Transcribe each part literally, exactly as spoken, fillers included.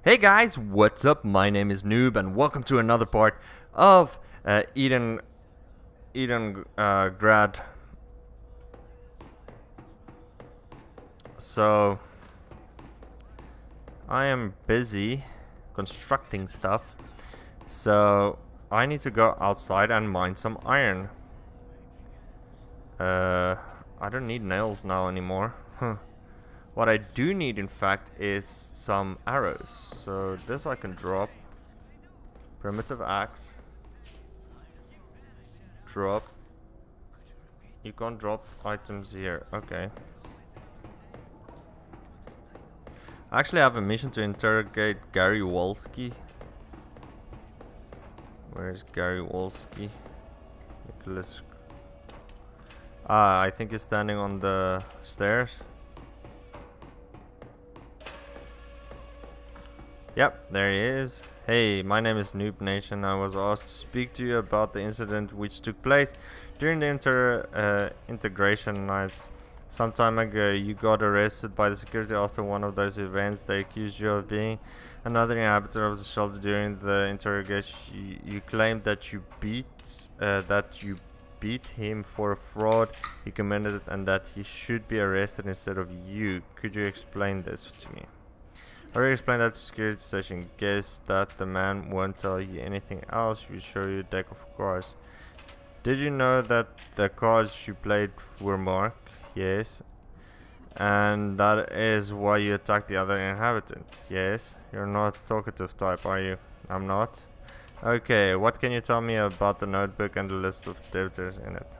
Hey guys, what's up? My name is Noob, and welcome to another part of uh, Eden Eden uh, Grad. So I am busy constructing stuff, so I need to go outside and mine some iron. Uh, I don't need nails now anymore. Huh. What I do need, in fact, is some arrows. So this I can drop. Primitive axe. Drop. You can't drop items here. Okay. I actually have a mission to interrogate Gary Wolski. Where's Gary Wolski? Nicholas. Ah, I think he's standing on the stairs. Yep, there he is. Hey, my name is Noob Nation. I was asked to speak to you about the incident which took place during the inter uh, integration nights. Some time ago, you got arrested by the security after one of those events. They accused you of being another inhabitant of the shelter during the interrogation. You, you claimed that you beat uh, that you beat him for a fraud he committed and that he should be arrested instead of you. Could you explain this to me? I already explained that to security station. Guess that the man won't tell you anything else. You show you a deck of cards. Did you know that the cards you played were marked? Yes. And that is why you attacked the other inhabitant? Yes. You're not talkative type, are you? I'm not. Okay, what can you tell me about the notebook and the list of debtors in it?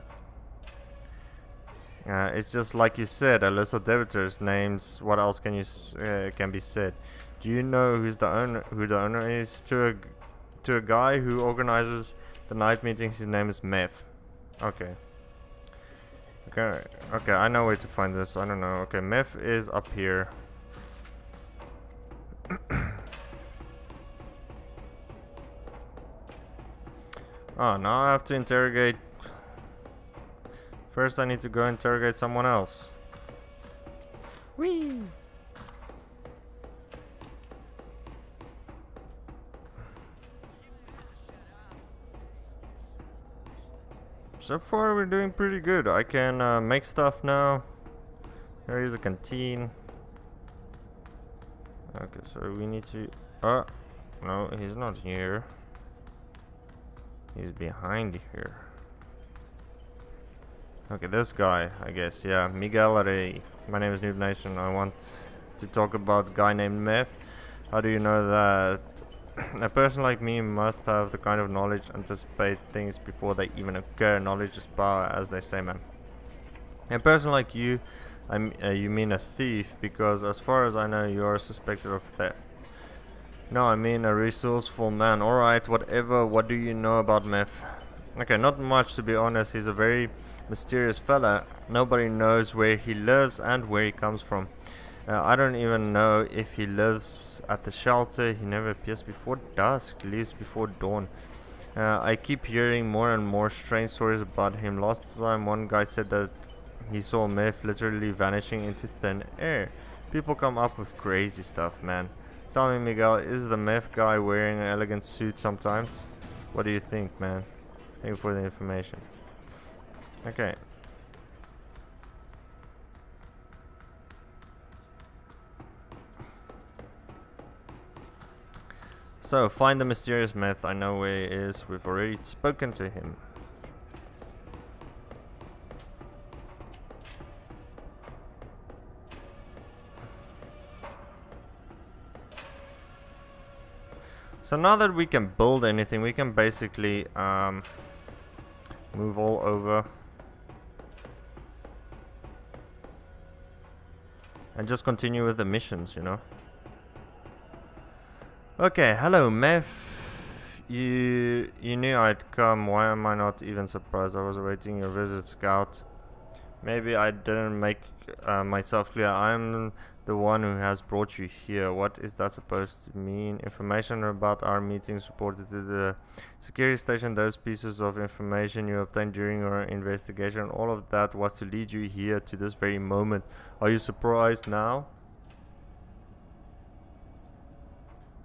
Uh, it's just like you said, a list of debtors names. What else can you s uh, can be said? Do you know who's the owner? Who the owner is? To a to a guy who organizes the night meetings. His name is Meth. Okay. Okay. Okay. I know where to find this. I don't know. Okay, Meth is up here. Oh, now I have to interrogate. First, I need to go interrogate someone else. Whee! So far, we're doing pretty good. I can uh, make stuff now. There is a canteen. Okay, so we need to. Oh, no, he's not here. He's behind here. Okay, this guy, I guess, yeah, Miguel Arey. My name is Noob Nation. I want to talk about a guy named Meth. How do you know that? A person like me must have the kind of knowledge, anticipate things before they even occur. Knowledge is power, as they say, man. A person like you, I'm, uh, you mean a thief, because as far as I know, you are suspected of theft. No, I mean a resourceful man. Alright, whatever, what do you know about Meth? Okay, not much, to be honest. He's a very mysterious fella. Nobody knows where he lives and where he comes from. Uh, I don't even know if he lives at the shelter. He never appears before dusk, leaves before dawn. Uh, I keep hearing more and more strange stories about him. Last time one guy said that he saw Meth literally vanishing into thin air. People come up with crazy stuff, man. Tell me, Miguel, is the Meth guy wearing an elegant suit sometimes? What do you think, man? Thank you for the information. Okay. So, find the mysterious Meth. I know where he is. We've already spoken to him. So now that we can build anything, we can basically um, move all over. And just continue with the missions, you know. Okay, hello Meth. You you knew I'd come. Why am I not even surprised? I was awaiting your visit, Scout. Maybe I didn't make uh, myself clear. I'm the one who has brought you here. What is that supposed to mean? Information about our meetings reported to the security station. Those pieces of information you obtained during your investigation, all of that was to lead you here to this very moment. Are you surprised now?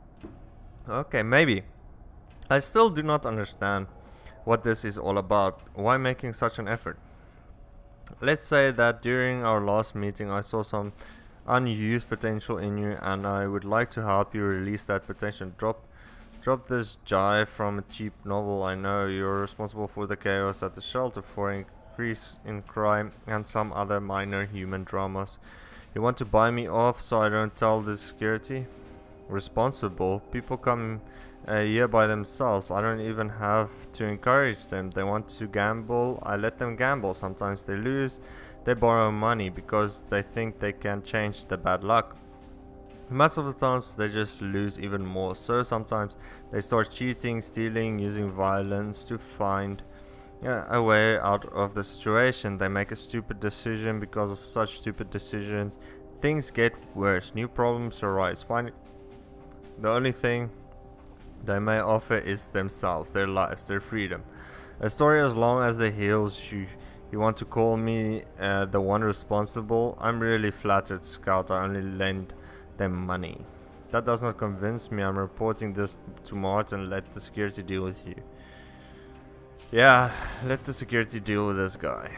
Okay, maybe. I still do not understand what this is all about. Why making such an effort? Let's say that during our last meeting I saw some unused potential in you and I would like to help you release that potential. Drop drop this jive from a cheap novel. I know you're responsible for the chaos at the shelter, for increase in crime and some other minor human dramas. You want to buy me off so I don't tell the security? Responsible? People come uh, here by themselves. I don't even have to encourage them. They want to gamble, I let them gamble. Sometimes they lose. They borrow money because they think they can change the bad luck. Most of the times they just lose even more. So sometimes they start cheating, stealing, using violence to find uh, a way out of the situation. They make a stupid decision. Because of such stupid decisions, things get worse. New problems arise. Find the only thing they may offer is themselves, their lives, their freedom. A story as long as they heals you. You want to call me uh, the one responsible? I'm really flattered, Scout. I only lend them money. That does not convince me. I'm reporting this to Martin. Let the security deal with you. Yeah, let the security deal with this guy.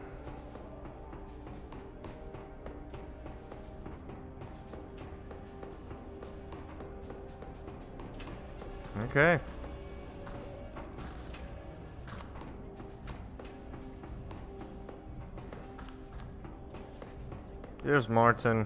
Okay. Here's Martin.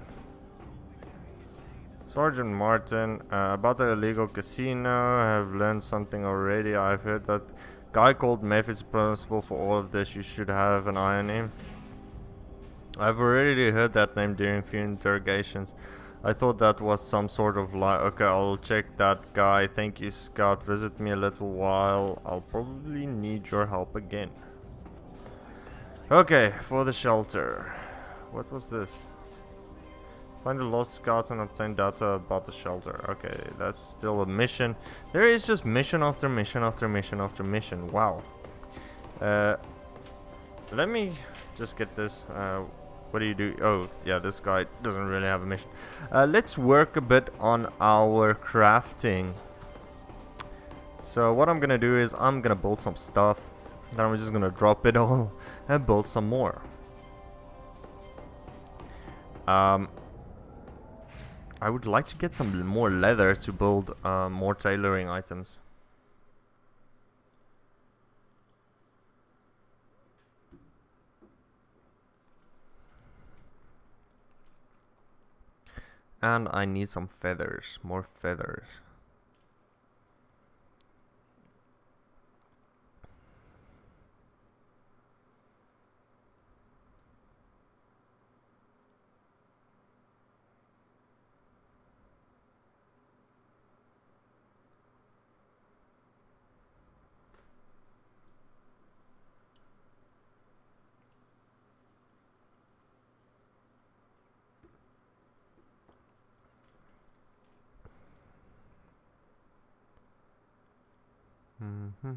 Sergeant Martin, uh, about the illegal casino. I have learned something already. I've heard that guy called Meth is responsible for all of this. You should have an eye on him. I've already heard that name during a few interrogations. I thought that was some sort of lie. Okay, I'll check that guy. Thank you, Scout. Visit me a little while. I'll probably need your help again. Okay, for the shelter. What was this? Find the lost scouts and obtain data about the shelter. Okay, that's still a mission. There is just mission after mission after mission after mission. Wow. Uh, let me just get this. Uh, what do you do? Oh, yeah, this guy doesn't really have a mission. Uh, let's work a bit on our crafting. So what I'm gonna do is I'm gonna build some stuff. Then I'm just gonna drop it all and build some more. Um, I would like to get some more leather to build uh, more tailoring items. And I need some feathers, more feathers. Mm-hmm.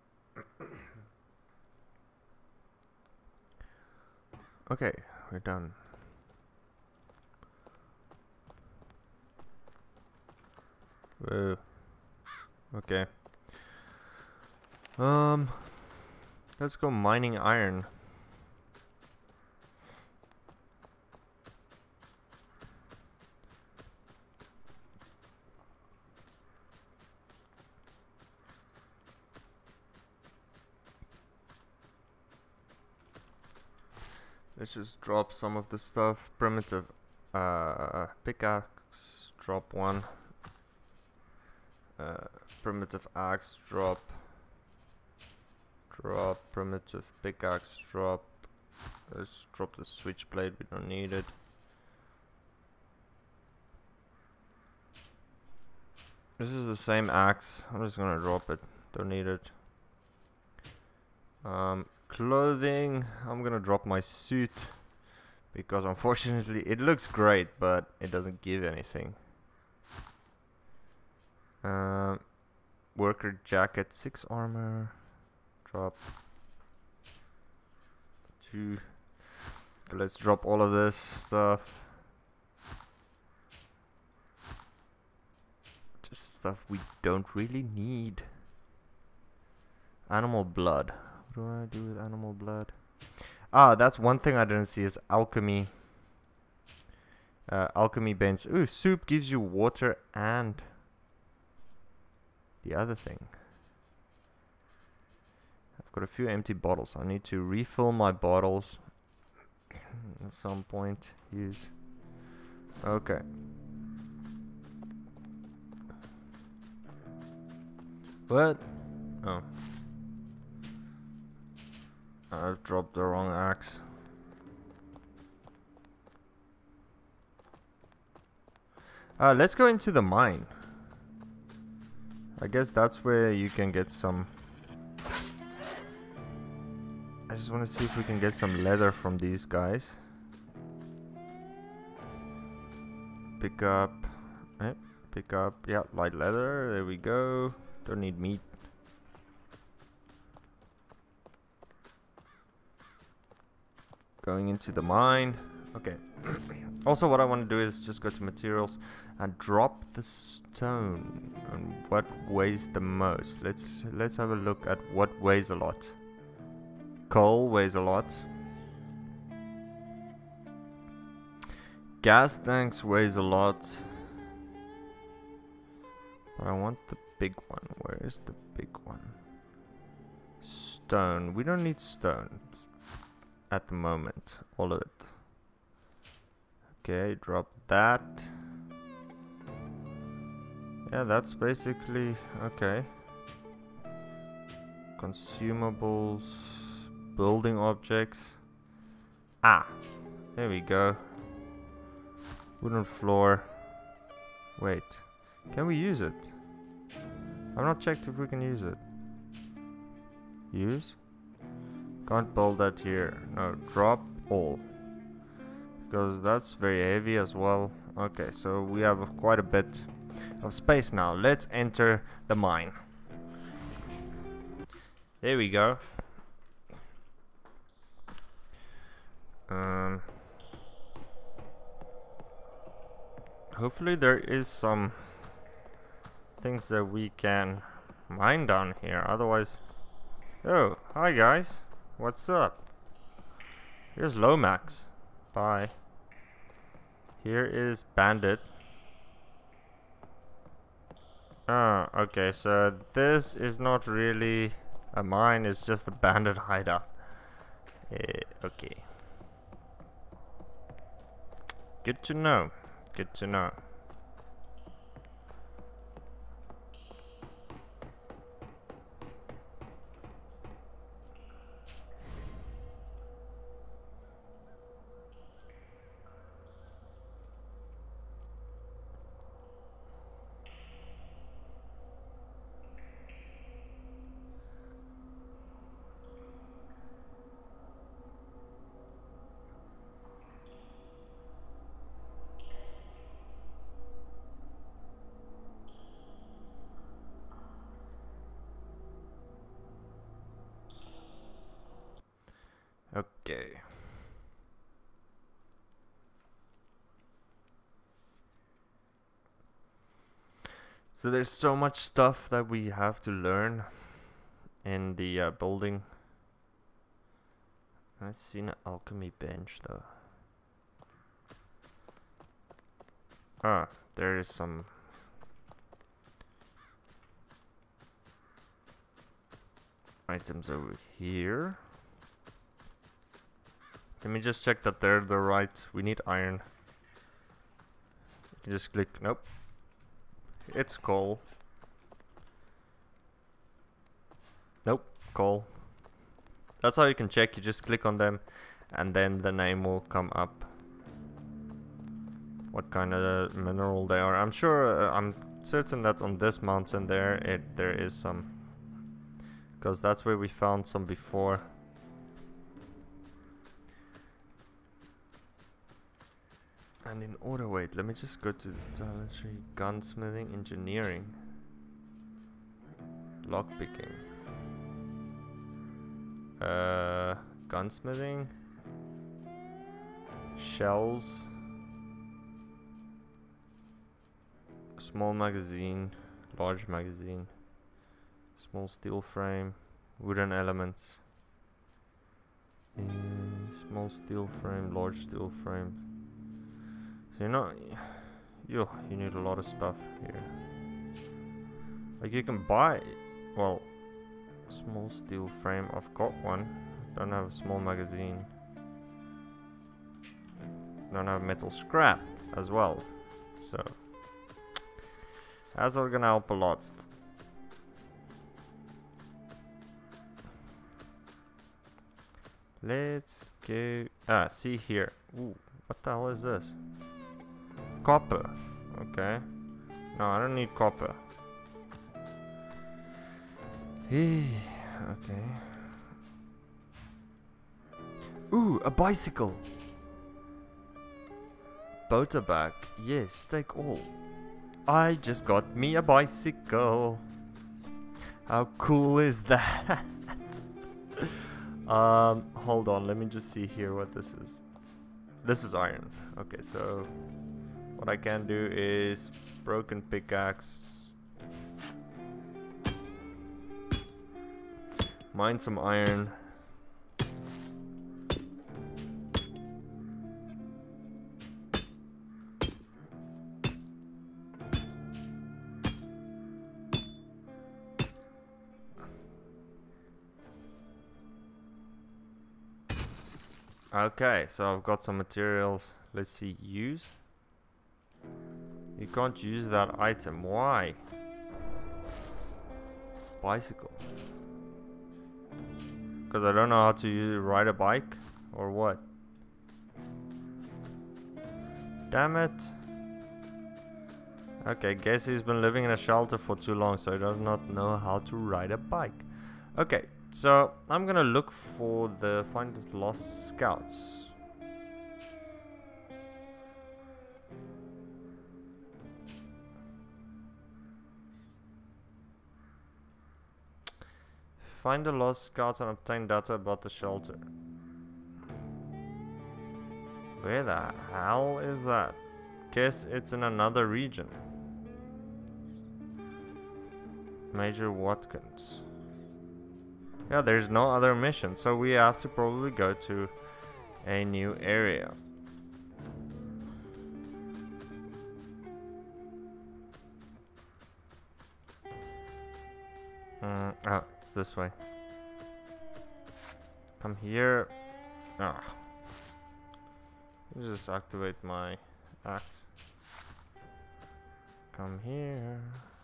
Okay, we're done. Whoa. Okay. Um, let's go mining iron. Let's just drop some of the stuff. Primitive uh, pickaxe, drop one. Uh, primitive axe, drop. Drop. Primitive pickaxe, drop. Let's drop the switchblade, we don't need it. This is the same axe, I'm just gonna drop it, don't need it. Um, clothing, I'm gonna drop my suit because unfortunately it looks great but it doesn't give anything. Um, worker jacket, six armor, drop two. Let's drop all of this stuff. Just stuff we don't really need. Animal blood. What do I do with animal blood? Ah, that's one thing I didn't see is alchemy. Uh, alchemy bench. Ooh, soup gives you water and the other thing. I've got a few empty bottles. I need to refill my bottles at some point. Use. Okay. What? Oh. I've dropped the wrong axe. Uh, let's go into the mine. I guess that's where you can get some... I just want to see if we can get some leather from these guys. Pick up... Eh, pick up... Yeah, light leather. There we go. Don't need meat. Going into the mine. Okay. Also, what I want to do is just go to materials and drop the stone. And what weighs the most? Let's let's have a look at what weighs a lot. Coal weighs a lot. Gas tanks weighs a lot. But I want the big one. Where is the big one? Stone. We don't need stone at the moment. All of it. Okay, drop that. Yeah, that's basically okay. Consumables, building objects. Ah, there we go. Wooden floor. Wait, can we use it? I've not checked if we can use it. Use? Can't build that here. No, drop all. Because that's very heavy as well. Okay, so we have quite a bit of space now. Let's enter the mine. There we go. Um, hopefully there is some things that we can mine down here. Otherwise... Oh, hi guys. What's up? Here's Lomax. Bye. Here is Bandit. Ah, okay, so this is not really a mine, it's just a bandit hideout. Uh, okay. Good to know. Good to know. Okay. So there's so much stuff that we have to learn in the uh, building. I've seen an alchemy bench though. Ah, there is some items over here. Let me just check that they're the right. We need iron. You can just click. Nope. It's coal. Nope. Coal. That's how you can check. You just click on them and then the name will come up. What kind of mineral they are. I'm sure, uh, I'm certain that on this mountain there, it there is some. Because that's where we found some before. And in order, wait, let me just go to the toiletry, gunsmithing, engineering, lockpicking, uh, gunsmithing, shells, small magazine, large magazine. Small steel frame. Wooden elements. Uh, small steel frame, large steel frame. So you know, yo, you need a lot of stuff here. Like you can buy, well, small steel frame. I've got one. Don't have a small magazine. Don't have metal scrap as well. So that's all gonna help a lot. Let's go. Ah, see here. Ooh, what the hell is this? Copper. Okay. No, I don't need copper. Okay. Ooh, a bicycle. Boater bag. Yes, take all. I just got me a bicycle. How cool is that? um, hold on. Let me just see here what this is. This is iron. Okay, so what I can do is broken pickaxe. Mine some iron. Okay, so I've got some materials. Let's see, use. You can't use that item. Why? Bicycle. Because I don't know how to use, ride a bike or what? Damn it. Okay, guess he's been living in a shelter for too long, so he does not know how to ride a bike. Okay, so I'm gonna look for the find the lost scouts. Find the lost scouts and obtain data about the shelter. Where the hell is that? Guess it's in another region. Major Watkins. Yeah, there's no other mission, so we have to probably go to a new area. Mm, oh, it's this way. Come here. Ah. Just activate my axe. Come here.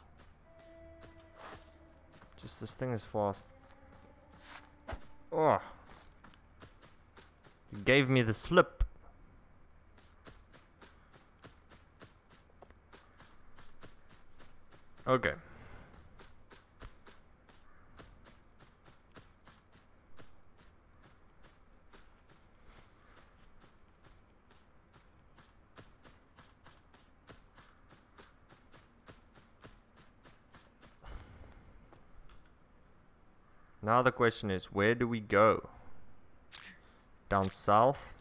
Just this thing is fast. Oh. You gave me the slip. Okay. Now the question is, where do we go? Down south?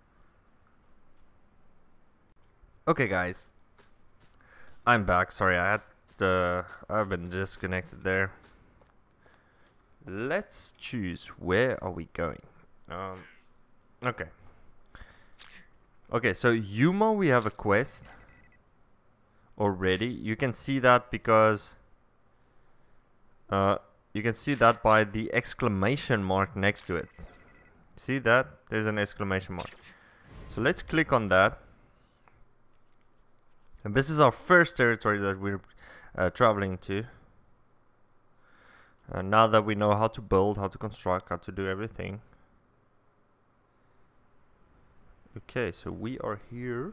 Okay guys, I'm back. Sorry, I had uh, I've been disconnected there. Let's choose, where are we going? Um, okay. Okay, so Yuma, we have a quest already. You can see that because uh, you can see that by the exclamation mark next to it. See that? There's an exclamation mark. So let's click on that. And this is our first territory that we're uh, traveling to. Uh, now that we know how to build, how to construct, how to do everything. Okay, so we are here.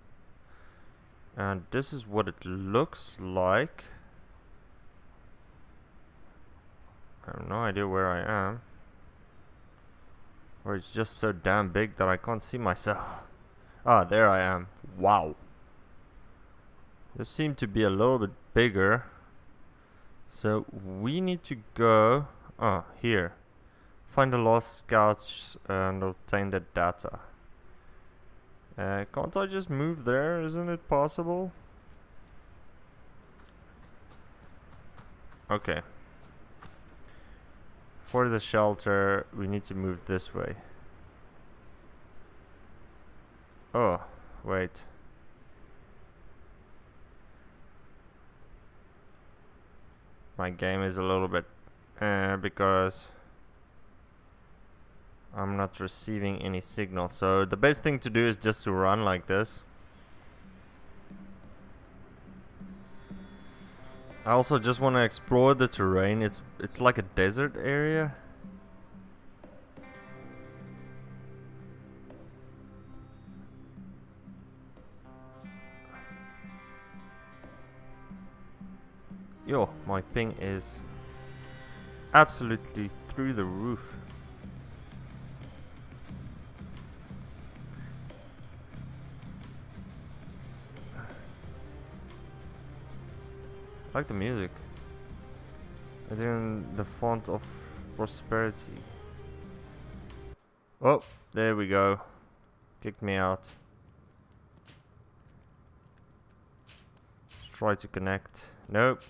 And this is what it looks like. I have no idea where I am. Or it's just so damn big that I can't see myself. Ah, there I am. Wow. This seemed to be a little bit bigger. So we need to go... Ah, here. Find the lost scouts and obtain the data. Uh, can't I just move there? Isn't it possible? Okay. For the shelter, we need to move this way. Oh, wait. My game is a little bit uh, because I'm not receiving any signal. So the best thing to do is just to run like this. I also just want to explore the terrain. It's it's like a desert area. Yo, my ping is absolutely through the roof. I like the music. And then the font of prosperity. Oh, there we go. Kicked me out. Let's try to connect. Nope.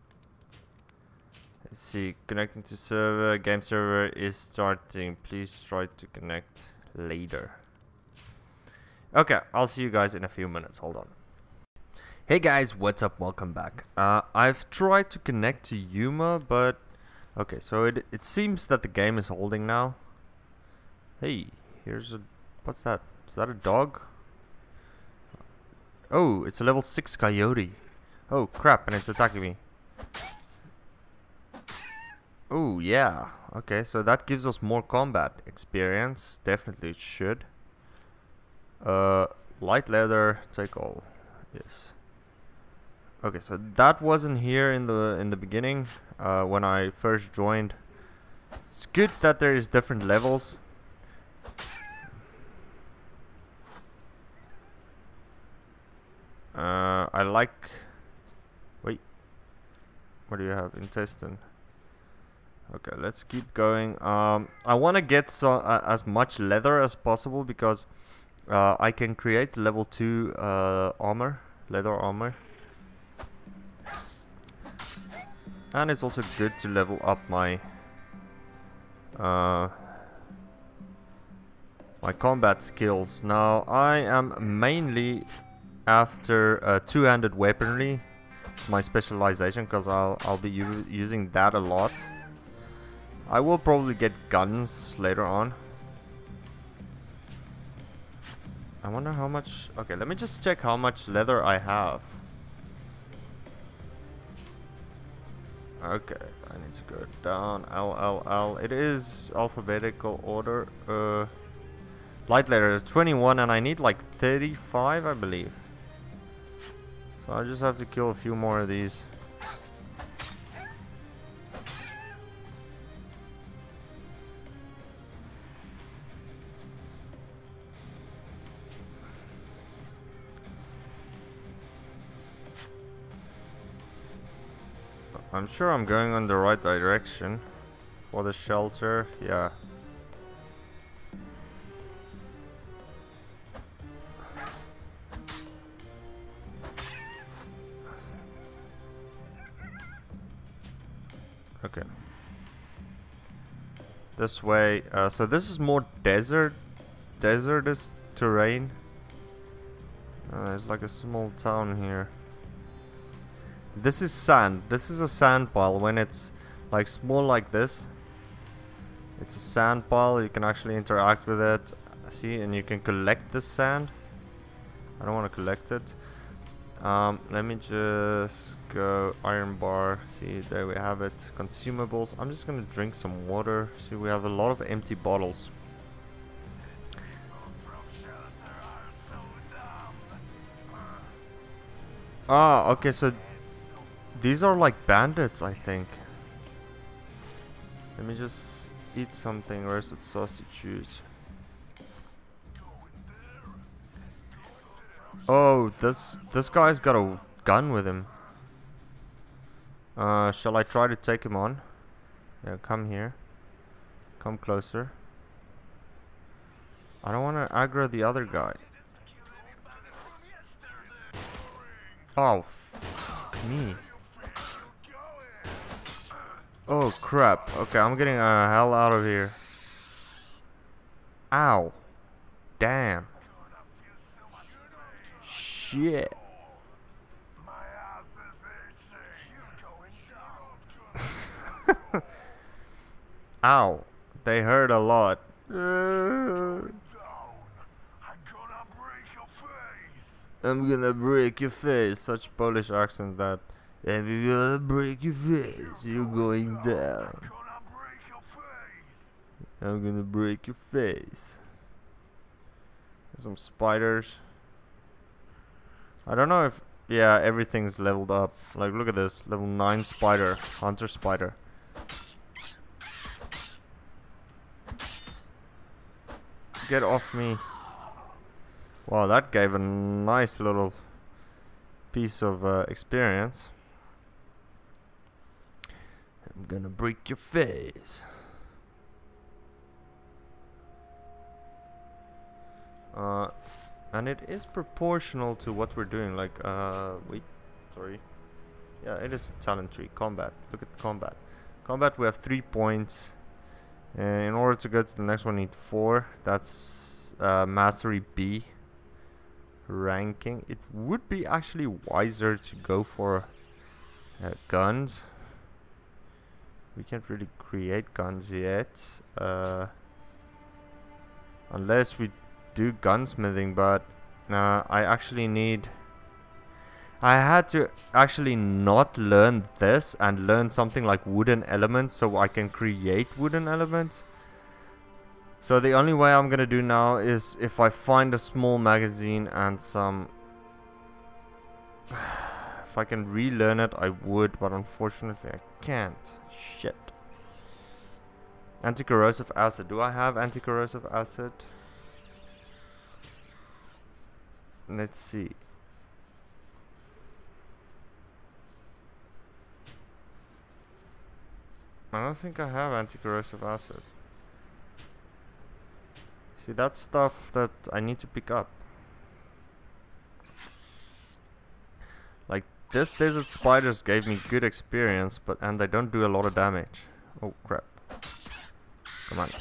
Let's see. Connecting to server. Game server is starting. Please try to connect later. Okay, I'll see you guys in a few minutes. Hold on. Hey guys, what's up? Welcome back. Uh, I've tried to connect to Yuma, but okay, so it it seems that the game is holding now. Hey, here's a what's that? Is that a dog? Oh, it's a level six coyote. Oh crap, and it's attacking me. Oh yeah. Okay, so that gives us more combat experience. Definitely it should. Uh, light leather, take all. Yes. Okay, so that wasn't here in the in the beginning uh, when I first joined. It's good that there is different levels. Uh, I like. Wait, what do you have? Intestine. Okay, let's keep going. Um, I want to get so uh, as much leather as possible because uh, I can create level two uh, armor, leather armor. And it's also good to level up my uh, my combat skills. Now I am mainly after uh, two-handed weaponry. It's my specialization because I'll I'll be using that a lot. I will probably get guns later on. I wonder how much. Okay, let me just check how much leather I have. Okay, I need to go down. L L L. It is alphabetical order. Uh, light letter twenty-one, and I need like thirty-five, I believe. So I just have to kill a few more of these. I'm sure I'm going in the right direction for the shelter. Yeah. Okay. This way. Uh, so this is more desert, desertous terrain. Uh, there's like a small town here. This is sand. This is a sand pile. When it's like small like this, it's a sand pile. You can actually interact with it. See, and you can collect the sand. I don't want to collect it. Um, let me just go iron bar. See, there we have it. Consumables. I'm just gonna drink some water. See, we have a lot of empty bottles. Ah, okay, so these are like bandits, I think. Let me just eat something. Roasted sausage juice. Oh, this this guy's got a gun with him. Uh, shall I try to take him on? Yeah, come here. Come closer. I don't want to aggro the other guy. Oh, fuck me. Oh crap. Okay, I'm getting the hell out of here. Ow. Damn. Shit. Ow. They hurt a lot. Uh, I'm gonna break your face. Such Polish accent that. I'm gonna break your face. You're going down. I'm gonna break your face. Some spiders. I don't know if. Yeah, everything's leveled up. Like, look at this. Level nine spider. Hunter spider. Get off me. Wow, that gave a nice little piece of uh, experience. I'm gonna break your face. Uh, and it is proportional to what we're doing. Like, uh, wait, sorry. Yeah, it is talent tree. Combat. Look at combat. Combat, we have three points. And in order to get to the next one, we need four. That's uh, mastery B. Ranking. It would be actually wiser to go for uh, guns. We can't really create guns yet. Uh, unless we do gunsmithing, but uh, I actually need. I had to actually not learn this and learn something like wooden elements so I can create wooden elements. So the only way I'm gonna do now is if I find a small magazine and some. If I can relearn it, I would, but unfortunately I can't. Shit. Anti-corrosive acid. Do I have anti-corrosive acid? Let's see. I don't think I have anti-corrosive acid. See, that's stuff that I need to pick up. Like, this desert spiders gave me good experience, but and they don't do a lot of damage. Oh crap. Come on.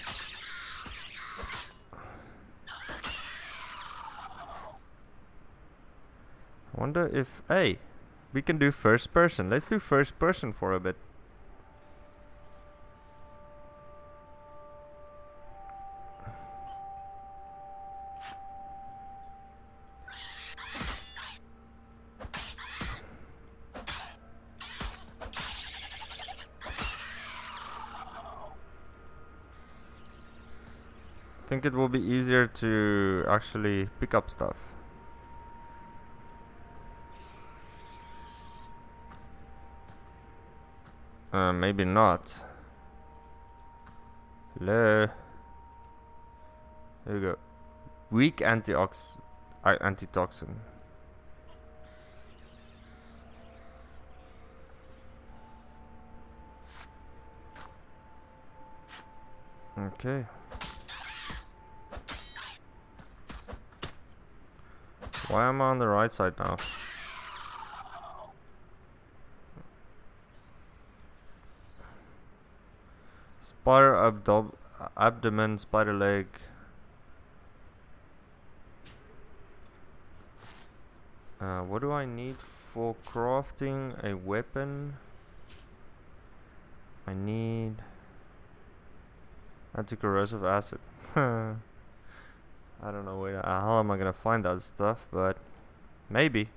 I wonder if... Hey! We can do first person. Let's do first person for a bit. I think it will be easier to actually pick up stuff. Uh, maybe not. Hello. There we go. Weak antiox uh, antitoxin. Okay. Why am I on the right side now? Spider abdob abdomen, spider leg. Uh, what do I need for crafting a weapon? I need anti-corrosive acid. I don't know where. Uh, how am I gonna find that stuff? But maybe.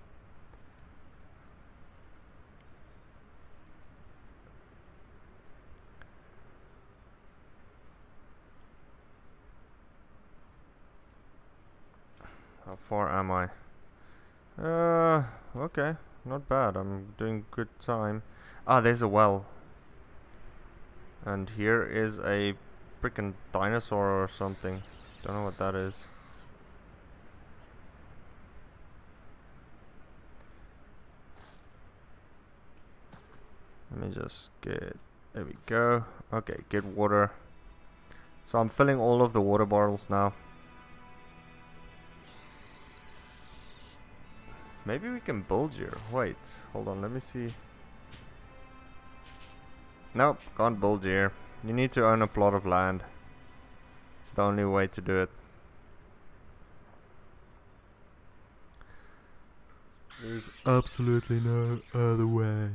How far am I? Uh, okay, not bad. I'm doing good time. Ah, there's a well. And here is a freaking dinosaur or something. Don't know what that is. Let me just get... There we go. Okay, get water. So I'm filling all of the water bottles now. Maybe we can build here. Wait, hold on, let me see. Nope, can't build here. You need to own a plot of land. It's the only way to do it. There's absolutely no other way.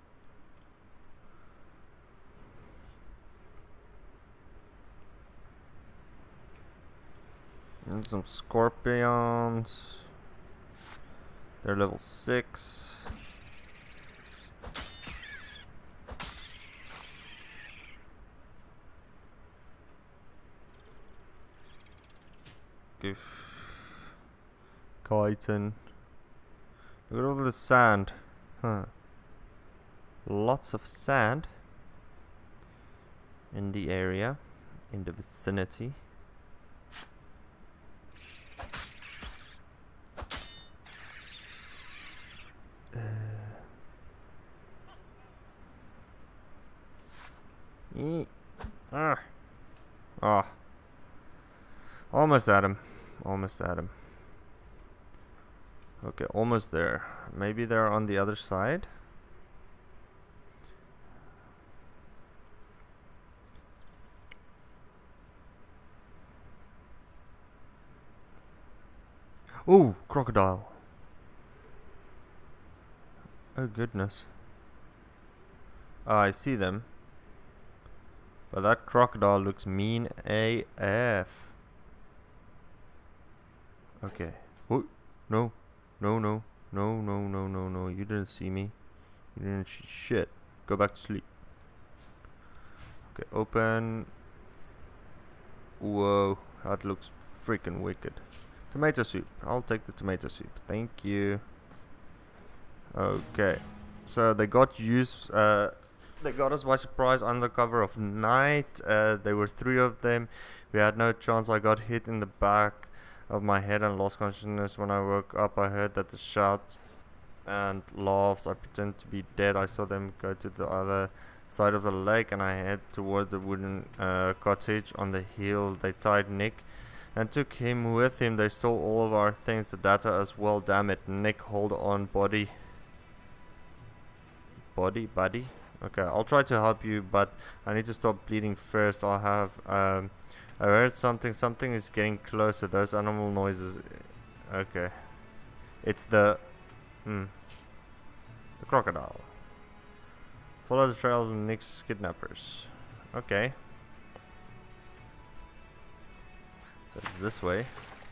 And some scorpions. They're level six. Goof. Chitin. Look at all the sand. Huh. Lots of sand in the area, in the vicinity. Uh. E ah. Oh. Almost at him. Almost at him. Okay, almost there. Maybe they're on the other side. Ooh, crocodile. Oh goodness. Oh, I see them. But that crocodile looks mean A F. Okay. Oh, no. No, no. No, no, no, no, no. You didn't see me. You didn't sh shit. Go back to sleep. Okay, open. Whoa. That looks freaking wicked. Tomato soup. I'll take the tomato soup. Thank you. Okay. So they got used. Uh, they got us by surprise on the cover of night. Uh, there were three of them. We had no chance. I got hit in the back of my head and lost consciousness. When I woke up, I heard that the shout and laughs. I pretend to be dead. I saw them go to the other side of the lake, and I head toward the wooden uh, cottage on the hill. They tied Nick and took him with him. They stole all of our things, the data as well. Damn it, Nick, hold on, body. Body, buddy. Okay, I'll try to help you, but I need to stop bleeding first. I'll have um I heard something. Something is getting closer. Those animal noises. Okay. It's the... Hmm. The crocodile. Follow the trail of Nick's kidnappers. Okay. So it's this way.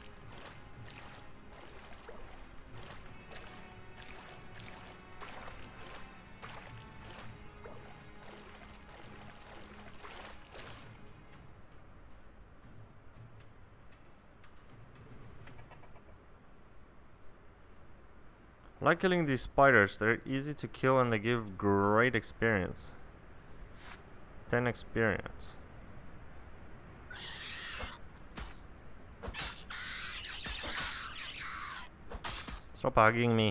I like killing these spiders. They're easy to kill and they give great experience. ten experience. Stop hugging me.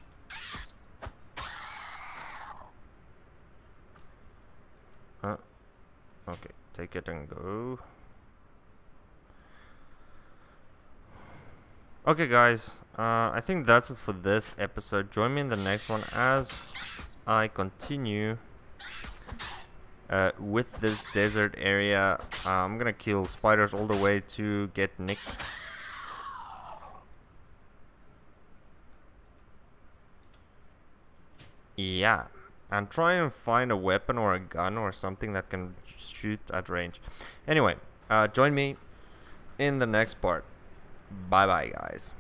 Uh, okay, take it and go. Okay guys, uh, I think that's it for this episode. Join me in the next one as I continue uh, with this desert area. uh, I'm gonna kill spiders all the way to get Nick. Yeah, and try and find a weapon or a gun or something that can shoot at range. Anyway, uh, join me in the next part. Bye bye guys.